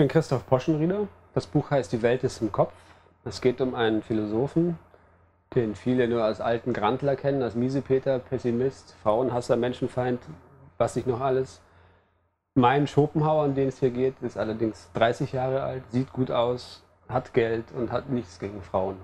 Ich bin Christoph Poschenrieder. Das Buch heißt Die Welt ist im Kopf. Es geht um einen Philosophen, den viele nur als alten Grantler kennen, als Miesepeter, Pessimist, Frauenhasser, Menschenfeind, was nicht noch alles. Mein Schopenhauer, um den es hier geht, ist allerdings 30 Jahre alt, sieht gut aus, hat Geld und hat nichts gegen Frauen.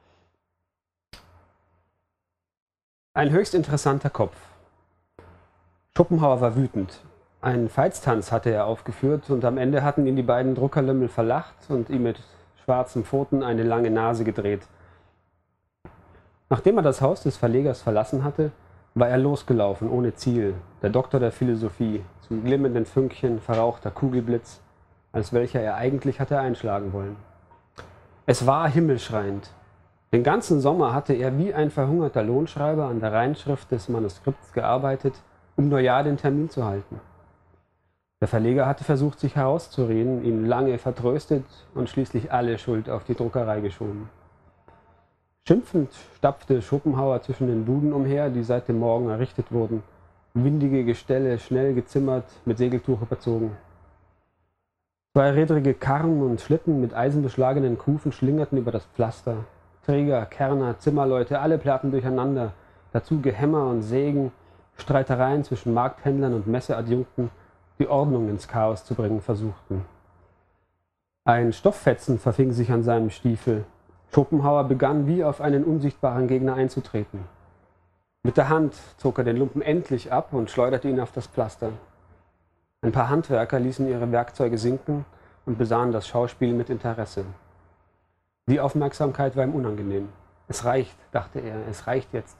Ein höchst interessanter Kopf. Schopenhauer war wütend. Einen Veitstanz hatte er aufgeführt und am Ende hatten ihn die beiden Druckerlümmel verlacht und ihm mit schwarzen Pfoten eine lange Nase gedreht. Nachdem er das Haus des Verlegers verlassen hatte, war er losgelaufen ohne Ziel, der Doktor der Philosophie, zum glimmenden Fünkchen verrauchter Kugelblitz, als welcher er eigentlich hatte einschlagen wollen. Es war himmelschreiend. Den ganzen Sommer hatte er wie ein verhungerter Lohnschreiber an der Reinschrift des Manuskripts gearbeitet, um nur ja den Termin zu halten. Der Verleger hatte versucht, sich herauszureden, ihn lange vertröstet und schließlich alle Schuld auf die Druckerei geschoben. Schimpfend stapfte Schopenhauer zwischen den Buden umher, die seit dem Morgen errichtet wurden, windige Gestelle schnell gezimmert, mit Segeltuch überzogen. Zweirädrige Karren und Schlitten mit eisenbeschlagenen Kufen schlingerten über das Pflaster. Träger, Kärrner, Zimmerleute, alle plärrten durcheinander, dazu Gehämmer und Sägen, Streitereien zwischen Markthändlern und Messeadjunkten, die Ordnung ins Chaos zu bringen versuchten. Ein Stofffetzen verfing sich an seinem Stiefel. Schopenhauer begann, wie auf einen unsichtbaren Gegner einzutreten. Mit der Hand zog er den Lumpen endlich ab und schleuderte ihn auf das Pflaster. Ein paar Handwerker ließen ihre Werkzeuge sinken und besahen das Schauspiel mit Interesse. Die Aufmerksamkeit war ihm unangenehm. Es reicht, dachte er, es reicht jetzt.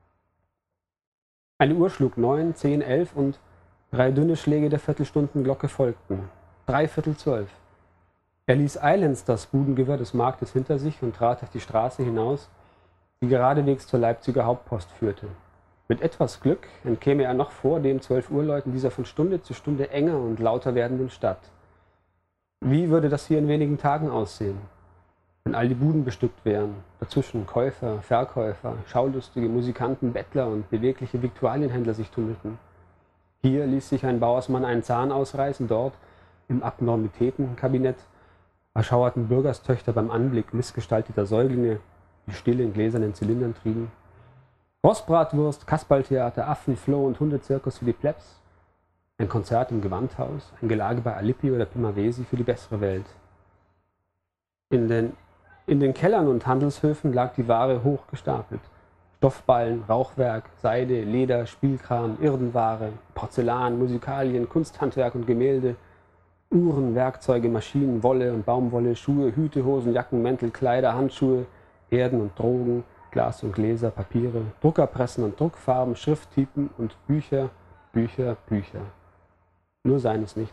Eine Uhr schlug 9, 10, 11 und 3 dünne Schläge der Viertelstundenglocke folgten. 11:45. Er ließ eilends das Budengewirr des Marktes hinter sich und trat auf die Straße hinaus, die geradewegs zur Leipziger Hauptpost führte. Mit etwas Glück entkäme er noch vor den 12 Uhr Läuten dieser von Stunde zu Stunde enger und lauter werdenden Stadt. Wie würde das hier in wenigen Tagen aussehen, wenn all die Buden bestückt wären, dazwischen Käufer, Verkäufer, schaulustige Musikanten, Bettler und bewegliche Viktualienhändler sich tummelten? Hier ließ sich ein Bauersmann einen Zahn ausreißen, dort, im Abnormitätenkabinett, erschauerten Bürgerstöchter beim Anblick missgestalteter Säuglinge, die still in gläsernen Zylindern trieben. Rostbratwurst, Kasperltheater, Affen-, Floh- und Hundezirkus für die Plebs, ein Konzert im Gewandhaus, ein Gelage bei Alippi oder Primavesi für die bessere Welt. In den Kellern und Handelshöfen lag die Ware hoch gestapelt. Stoffballen, Rauchwerk, Seide, Leder, Spielkram, Irdenware, Porzellan, Musikalien, Kunsthandwerk und Gemälde, Uhren, Werkzeuge, Maschinen, Wolle und Baumwolle, Schuhe, Hüte, Hosen, Jacken, Mäntel, Kleider, Handschuhe, Erden und Drogen, Glas und Gläser, Papiere, Druckerpressen und Druckfarben, Schrifttypen und Bücher, Bücher, Bücher. Nur seines nicht.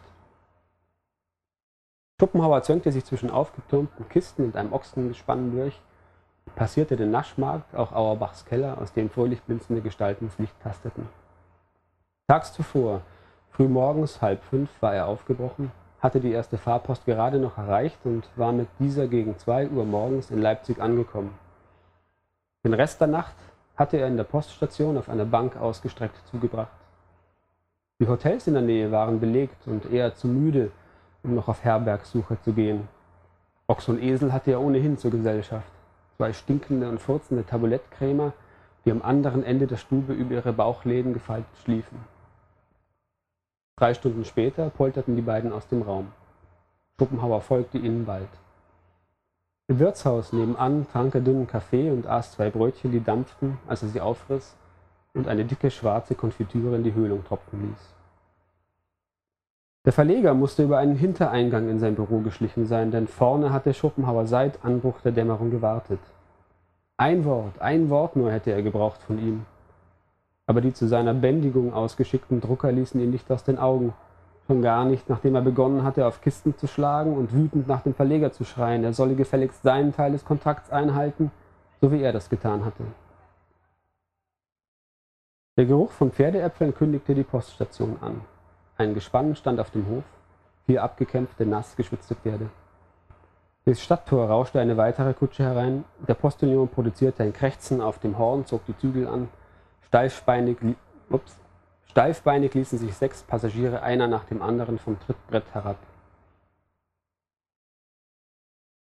Schopenhauer zwängte sich zwischen aufgetürmten Kisten und einem Ochsengespann durch, passierte den Naschmarkt, auch Auerbachs Keller, aus dem fröhlich blinzende Gestalten ins Licht tasteten. Tags zuvor, frühmorgens 4:30, war er aufgebrochen, hatte die erste Fahrpost gerade noch erreicht und war mit dieser gegen 2 Uhr morgens in Leipzig angekommen. Den Rest der Nacht hatte er in der Poststation auf einer Bank ausgestreckt zugebracht. Die Hotels in der Nähe waren belegt und er zu müde, um noch auf Herbergsuche zu gehen. Ochs und Esel hatte er ohnehin zur Gesellschaft. 2 stinkende und furzende Tablettkrämer, die am anderen Ende der Stube über ihre Bauchläden gefaltet schliefen. 3 Stunden später polterten die beiden aus dem Raum. Schopenhauer folgte ihnen bald. Im Wirtshaus nebenan trank er dünnen Kaffee und aß 2 Brötchen, die dampften, als er sie aufriss und eine dicke schwarze Konfitüre in die Höhlung tropfen ließ. Der Verleger musste über einen Hintereingang in sein Büro geschlichen sein, denn vorne hatte Schopenhauer seit Anbruch der Dämmerung gewartet. Ein Wort nur hätte er gebraucht von ihm. Aber die zu seiner Bändigung ausgeschickten Drucker ließen ihn nicht aus den Augen, schon gar nicht, nachdem er begonnen hatte, auf Kisten zu schlagen und wütend nach dem Verleger zu schreien, er solle gefälligst seinen Teil des Kontrakts einhalten, so wie er das getan hatte. Der Geruch von Pferdeäpfeln kündigte die Poststation an. Ein Gespann stand auf dem Hof, 4 abgekämpfte, nass geschwitzte Pferde. Durchs Stadttor rauschte eine weitere Kutsche herein, der Postillon produzierte ein Krächzen auf dem Horn, zog die Zügel an, steifbeinig ließen sich 6 Passagiere einer nach dem anderen vom Trittbrett herab.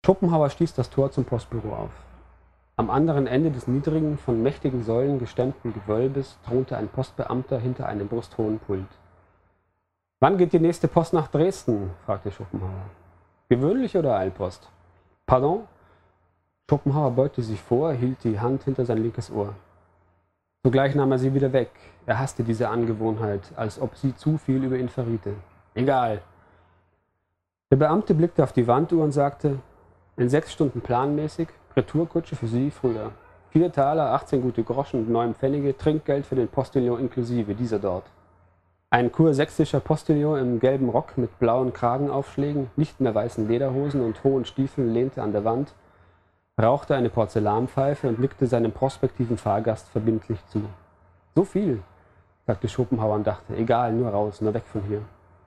Schopenhauer stieß das Tor zum Postbüro auf. Am anderen Ende des niedrigen, von mächtigen Säulen gestemmten Gewölbes thronte ein Postbeamter hinter einem brusthohen Pult. »Wann geht die nächste Post nach Dresden?« fragte Schopenhauer. »Gewöhnliche oder Eilpost?« »Pardon?« Schopenhauer beugte sich vor, hielt die Hand hinter sein linkes Ohr. Sogleich nahm er sie wieder weg. Er hasste diese Angewohnheit, als ob sie zu viel über ihn verriete. »Egal.« Der Beamte blickte auf die Wanduhr und sagte, »In 6 Stunden planmäßig, Retourkutsche für Sie früher. 4 Taler, 18 gute Groschen und 9 Pfennige, Trinkgeld für den Postillon inklusive, dieser dort.« Ein kursächsischer Postillon im gelben Rock mit blauen Kragenaufschlägen, nicht mehr weißen Lederhosen und hohen Stiefeln lehnte an der Wand, rauchte eine Porzellanpfeife und nickte seinem prospektiven Fahrgast verbindlich zu. »So viel«, sagte Schopenhauer und dachte, »egal, nur raus, nur weg von hier.«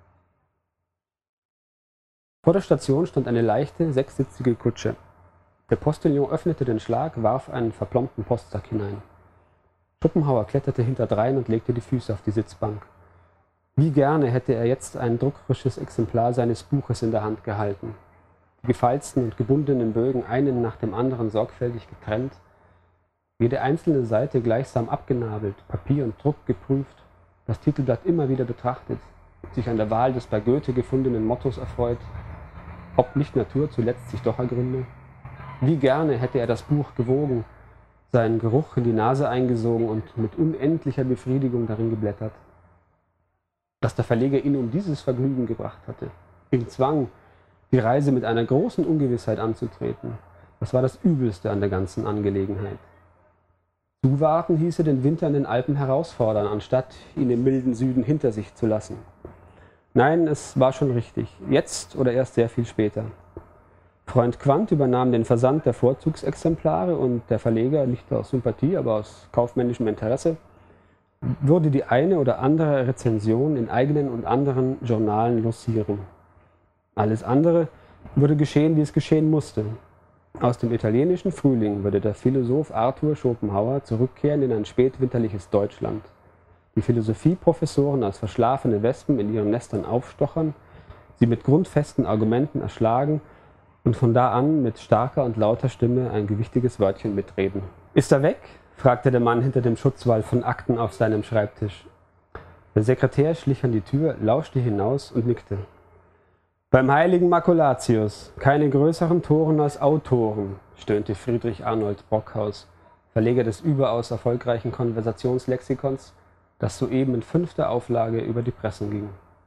Vor der Station stand eine leichte, 6-sitzige Kutsche. Der Postillon öffnete den Schlag, warf einen verplombten Postsack hinein. Schopenhauer kletterte hinterdrein und legte die Füße auf die Sitzbank. Wie gerne hätte er jetzt ein druckfrisches Exemplar seines Buches in der Hand gehalten. Die gefalzten und gebundenen Bögen einen nach dem anderen sorgfältig getrennt, jede einzelne Seite gleichsam abgenabelt, Papier und Druck geprüft, das Titelblatt immer wieder betrachtet, sich an der Wahl des bei Goethe gefundenen Mottos erfreut, ob nicht Natur zuletzt sich doch ergründe. Wie gerne hätte er das Buch gewogen, seinen Geruch in die Nase eingesogen und mit unendlicher Befriedigung darin geblättert. Dass der Verleger ihn um dieses Vergnügen gebracht hatte, ihn zwang, die Reise mit einer großen Ungewissheit anzutreten, das war das Übelste an der ganzen Angelegenheit. Zuwarten hieße den Winter in den Alpen herausfordern, anstatt ihn im milden Süden hinter sich zu lassen. Nein, es war schon richtig, jetzt oder erst sehr viel später. Freund Quandt übernahm den Versand der Vorzugsexemplare und der Verleger, nicht aus Sympathie, aber aus kaufmännischem Interesse, würde die eine oder andere Rezension in eigenen und anderen Journalen lossieren. Alles andere würde geschehen, wie es geschehen musste. Aus dem italienischen Frühling würde der Philosoph Arthur Schopenhauer zurückkehren in ein spätwinterliches Deutschland. Die Philosophieprofessoren als verschlafene Wespen in ihren Nestern aufstochern, sie mit grundfesten Argumenten erschlagen und von da an mit starker und lauter Stimme ein gewichtiges Wörtchen mitreden. »Ist er weg?« fragte der Mann hinter dem Schutzwall von Akten auf seinem Schreibtisch. Der Sekretär schlich an die Tür, lauschte hinaus und nickte. »Beim heiligen Makulatius, keine größeren Toren als Autoren«, stöhnte Friedrich Arnold Brockhaus, Verleger des überaus erfolgreichen Konversationslexikons, das soeben in 5. Auflage über die Pressen ging.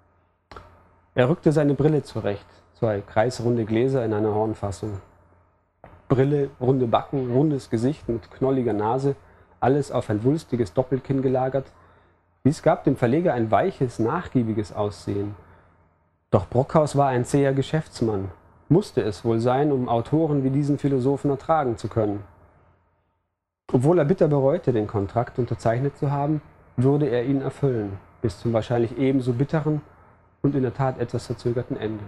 Er rückte seine Brille zurecht, 2 kreisrunde Gläser in einer Hornfassung. Brille, runde Backen, rundes Gesicht mit knolliger Nase, alles auf ein wulstiges Doppelkinn gelagert. Dies gab dem Verleger ein weiches, nachgiebiges Aussehen. Doch Brockhaus war ein zäher Geschäftsmann, musste es wohl sein, um Autoren wie diesen Philosophen ertragen zu können. Obwohl er bitter bereute, den Kontrakt unterzeichnet zu haben, würde er ihn erfüllen, bis zum wahrscheinlich ebenso bitteren und in der Tat etwas verzögerten Ende.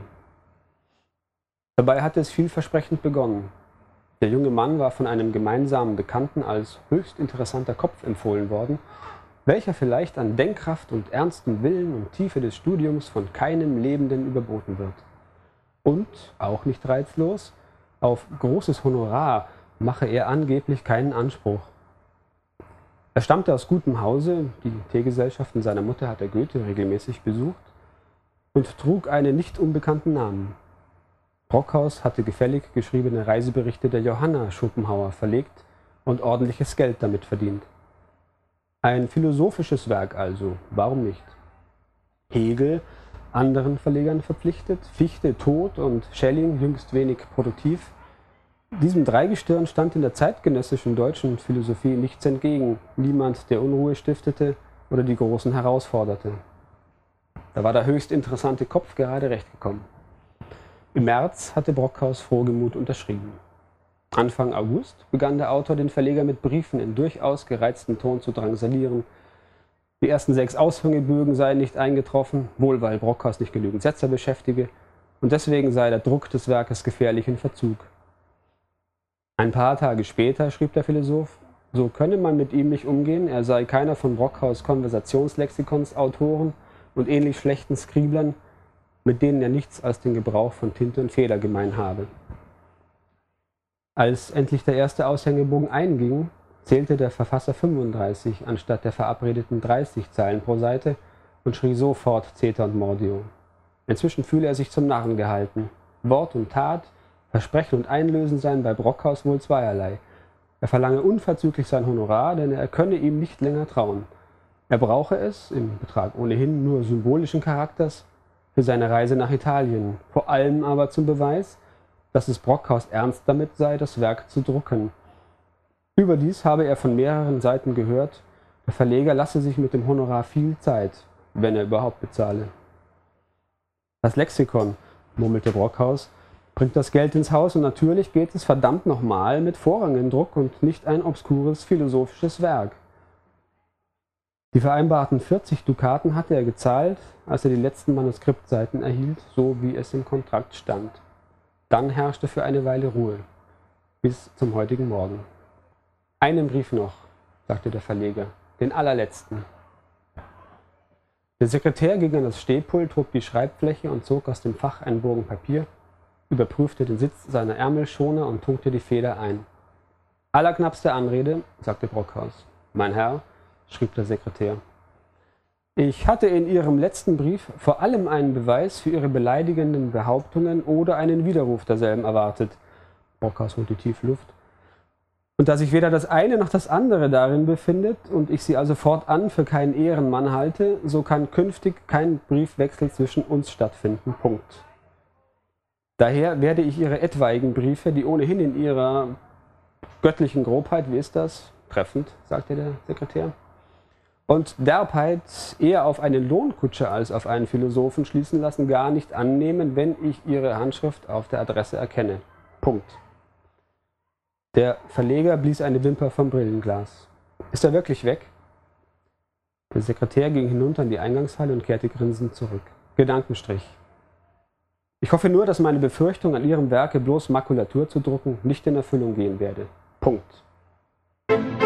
Dabei hatte es vielversprechend begonnen. Der junge Mann war von einem gemeinsamen Bekannten als höchst interessanter Kopf empfohlen worden, welcher vielleicht an Denkkraft und ernstem Willen und Tiefe des Studiums von keinem Lebenden überboten wird. Und, auch nicht reizlos, auf großes Honorar mache er angeblich keinen Anspruch. Er stammte aus gutem Hause, die Teegesellschaften seiner Mutter hatte Goethe regelmäßig besucht, und trug einen nicht unbekannten Namen. Brockhaus hatte gefällig geschriebene Reiseberichte der Johanna Schopenhauer verlegt und ordentliches Geld damit verdient. Ein philosophisches Werk also, warum nicht? Hegel, anderen Verlegern verpflichtet, Fichte tot und Schelling jüngst wenig produktiv. Diesem Dreigestirn stand in der zeitgenössischen deutschen Philosophie nichts entgegen, niemand, der Unruhe stiftete oder die Großen herausforderte. Da war der höchst interessante Kopf gerade recht gekommen. Im März hatte Brockhaus frohgemut unterschrieben. Anfang August begann der Autor den Verleger mit Briefen in durchaus gereizten Ton zu drangsalieren. Die ersten 6 Aushängebögen seien nicht eingetroffen, wohl weil Brockhaus nicht genügend Setzer beschäftige, und deswegen sei der Druck des Werkes gefährlich in Verzug. Ein paar Tage später schrieb der Philosoph, so könne man mit ihm nicht umgehen, er sei keiner von Brockhaus Konversationslexikons Autoren und ähnlich schlechten Skriblern, mit denen er nichts als den Gebrauch von Tinte und Feder gemein habe. Als endlich der erste Aushängebogen einging, zählte der Verfasser 35 anstatt der verabredeten 30 Zeilen pro Seite und schrie sofort Zeter und Mordio. Inzwischen fühle er sich zum Narren gehalten. Wort und Tat, Versprechen und Einlösen seien bei Brockhaus wohl zweierlei. Er verlange unverzüglich sein Honorar, denn er könne ihm nicht länger trauen. Er brauche es, im Betrag ohnehin nur symbolischen Charakters, für seine Reise nach Italien, vor allem aber zum Beweis, dass es Brockhaus ernst damit sei, das Werk zu drucken. Überdies habe er von mehreren Seiten gehört, der Verleger lasse sich mit dem Honorar viel Zeit, wenn er überhaupt bezahle. Das Lexikon, murmelte Brockhaus, bringt das Geld ins Haus und natürlich geht es verdammt nochmal mit Vorrang in Druck und nicht ein obskures philosophisches Werk. Die vereinbarten 40 Dukaten hatte er gezahlt, als er die letzten Manuskriptseiten erhielt, so wie es im Kontrakt stand. Dann herrschte für eine Weile Ruhe, bis zum heutigen Morgen. Einen Brief noch, sagte der Verleger, den allerletzten. Der Sekretär ging an das Stehpult, hob die Schreibfläche und zog aus dem Fach einen Bogen Papier, überprüfte den Sitz seiner Ärmelschoner und tunkte die Feder ein. Allerknappste Anrede, sagte Brockhaus. Mein Herr, schrieb der Sekretär, ich hatte in Ihrem letzten Brief vor allem einen Beweis für Ihre beleidigenden Behauptungen oder einen Widerruf derselben erwartet. Brockhaus holte tief Luft. Und da sich weder das eine noch das andere darin befindet und ich Sie also fortan für keinen Ehrenmann halte, so kann künftig kein Briefwechsel zwischen uns stattfinden. Punkt. Daher werde ich Ihre etwaigen Briefe, die ohnehin in ihrer göttlichen Grobheit, wie ist das? Treffend, sagte der Sekretär, und Derbheit eher auf einen Lohnkutscher als auf einen Philosophen schließen lassen, gar nicht annehmen, wenn ich Ihre Handschrift auf der Adresse erkenne. Punkt. Der Verleger blies eine Wimper vom Brillenglas. Ist er wirklich weg? Der Sekretär ging hinunter in die Eingangshalle und kehrte grinsend zurück. Gedankenstrich. Ich hoffe nur, dass meine Befürchtung, an Ihrem Werke bloß Makulatur zu drucken, nicht in Erfüllung gehen werde. Punkt.